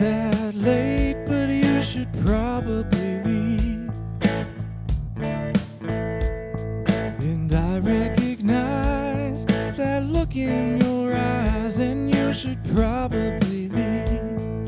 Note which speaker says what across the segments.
Speaker 1: that late, but you should probably leave. And I recognize that look in your eyes, and you should probably leave.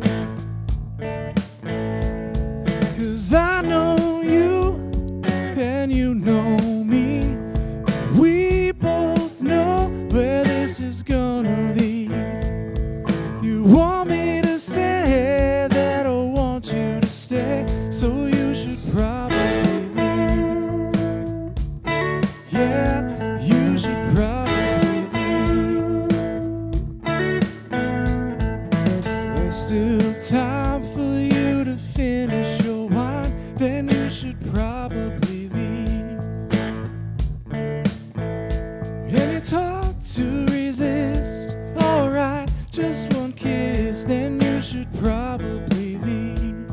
Speaker 1: 'Cause I know you, and you know me. We both know where this is gonna lead. You want me to say that I want you to stay, so you should probably leave. Yeah, you should probably leave. There's still time for you to finish your wine, then you should probably leave. And it's hard to resist. Alright, just one kiss, then you should probably leave.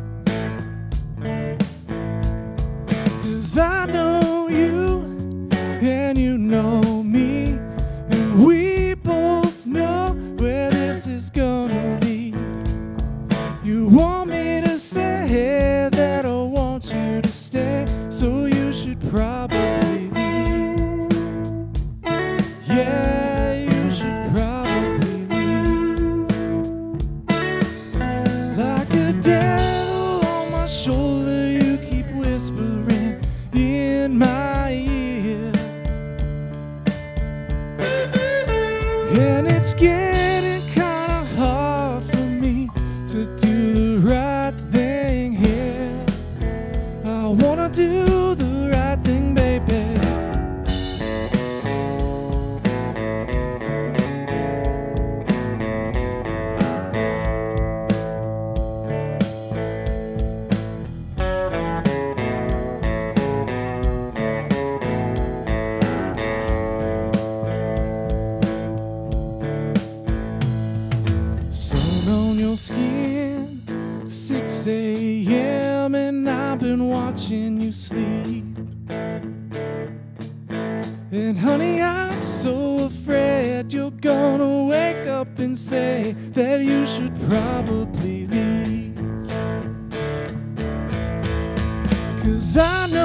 Speaker 1: 'Cause I know you, and you know me, and we both know where this is gonna lead. You want me to say that I want you to stay, so you should probably leave. Yeah, you should probably leave. Like a devil on my shoulder, you keep whispering in my ear. And it's getting kinda hard for me to do the right thing here. I wanna do the right thing, baby. Sun on your skin, 6 a.m. and I've been watching you sleep. And honey, I'm so afraid you're gonna wake up and say that you should probably leave. 'Cause I know